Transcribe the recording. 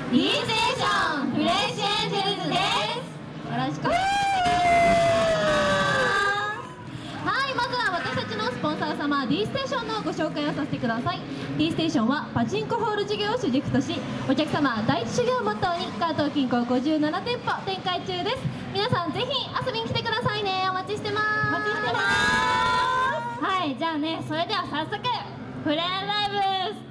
D ステーションフレッシュエンジェルズです。よろしくお願いします。はい、まずは私たちのスポンサー様 D ステーションのご紹介をさせてください。 D ステーションはパチンコホール事業を主軸とし、お客様第一修行をモットーに関東近郊57店舗展開中です。皆さんぜひ遊びに来てくださいね。お待ちしてます。お待ちしてます。 はい、じゃあね、それでは早速フレアライブ